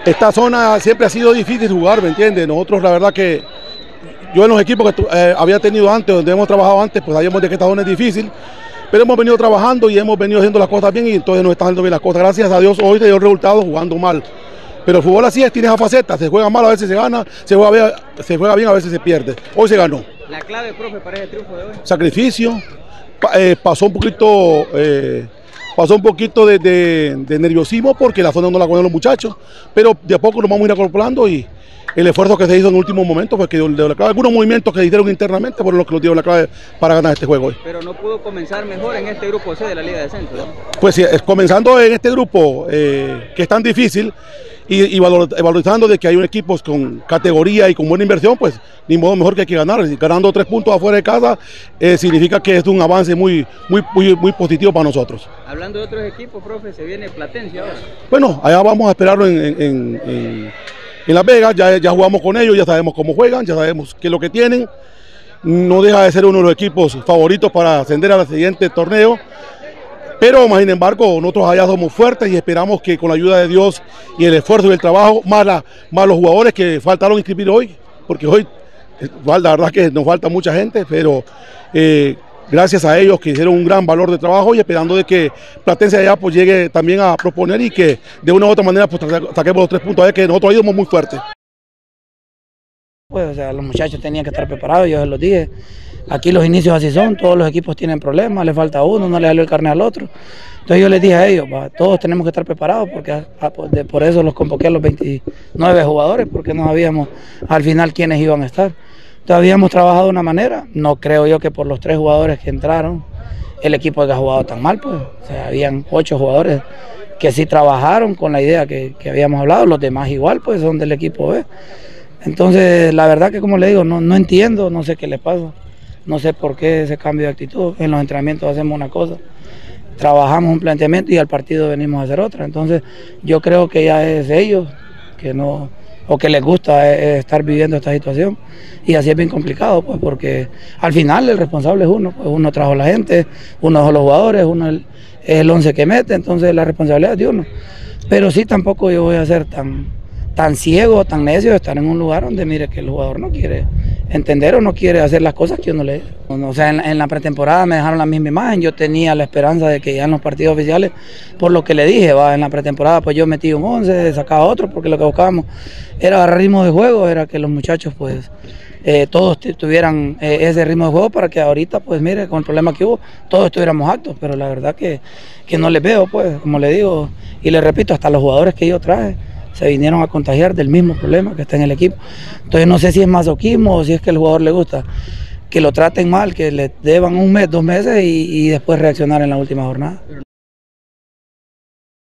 Esta zona siempre ha sido difícil jugar, ¿me entiendes? Nosotros la verdad que yo en los equipos que había tenido antes, donde hemos trabajado antes, pues sabíamos de que esta zona es difícil, pero hemos venido trabajando y hemos venido haciendo las cosas bien y entonces nos están dando bien las cosas. Gracias a Dios hoy se dio resultados jugando mal. Pero el fútbol así es, tiene esa faceta, se juega mal, a veces se gana, se juega bien, a veces se pierde. Hoy se ganó. La clave, profe, para ese triunfo de hoy. Sacrificio, pasó un poquito de nerviosismo porque la zona no la conocen los muchachos, pero de a poco nos vamos a ir acoplando y el esfuerzo que se hizo en el último momento fue que dio la clave. Algunos movimientos que se hicieron internamente fueron los que nos dieron la clave para ganar este juego hoy. Pero no pudo comenzar mejor en este grupo C de la Liga de Descenso, ¿no? Pues sí, comenzando en este grupo que es tan difícil y valorizando de que hay un equipo con categoría y con buena inversión, pues ni modo mejor que hay que ganar. Ganando 3 puntos afuera de casa significa que es un avance muy positivo para nosotros. Hablando de otros equipos, profe, se viene Platense ahora. Bueno, allá vamos a esperarlo en Las Vegas, ya jugamos con ellos, ya sabemos cómo juegan, ya sabemos qué es lo que tienen. No deja de ser uno de los equipos favoritos para ascender al siguiente torneo. Pero, sin embargo, nosotros allá somos fuertes y esperamos que con la ayuda de Dios y el esfuerzo y el trabajo, más los jugadores que faltaron inscribir hoy, porque hoy la verdad que nos falta mucha gente, pero gracias a ellos que hicieron un gran valor de trabajo y esperando de que Platense allá pues llegue también a proponer y que de una u otra manera pues saquemos los 3 puntos, a ver que nosotros íbamos muy fuertes. Pues, o sea, los muchachos tenían que estar preparados, yo se los dije. Aquí los inicios así son, todos los equipos tienen problemas, le falta uno, no le salió el carnet al otro. Entonces yo les dije a ellos, todos tenemos que estar preparados, porque por eso los convoqué a los 29 jugadores, porque no sabíamos al final quiénes iban a estar. Entonces habíamos trabajado de una manera, no creo yo que por los 3 jugadores que entraron, el equipo haya jugado tan mal, pues. O sea, habían 8 jugadores que sí trabajaron con la idea que habíamos hablado, los demás igual, pues son del equipo B. Entonces, la verdad que como le digo, no entiendo, no sé qué les pasa, no sé por qué ese cambio de actitud. En los entrenamientos hacemos una cosa, trabajamos un planteamiento y al partido venimos a hacer otra. Entonces, yo creo que ya es ellos que no, o que les gusta estar viviendo esta situación y así es bien complicado, pues, porque al final el responsable es uno, pues uno trajo a la gente, uno dejó los jugadores, uno es el 11 que mete, entonces la responsabilidad es de uno. Pero sí, tampoco yo voy a ser tan ciego, tan necio de estar en un lugar donde mire que el jugador no quiere entender o no quiere hacer las cosas que uno le dice. O sea, en la pretemporada me dejaron la misma imagen, yo tenía la esperanza de que ya en los partidos oficiales, por lo que le dije, en la pretemporada pues yo metí un 11, sacaba otro, porque lo que buscábamos era agarrar ritmo de juego, era que los muchachos pues todos tuvieran ese ritmo de juego para que ahorita pues mire, con el problema que hubo, todos estuviéramos actos, pero la verdad que no les veo, pues, como le digo, y le repito, hasta los jugadores que yo traje, se vinieron a contagiar del mismo problema que está en el equipo. Entonces no sé si es masoquismo o si es que el jugador le gusta que lo traten mal, que le deban 1 mes, 2 meses y después reaccionar en la última jornada.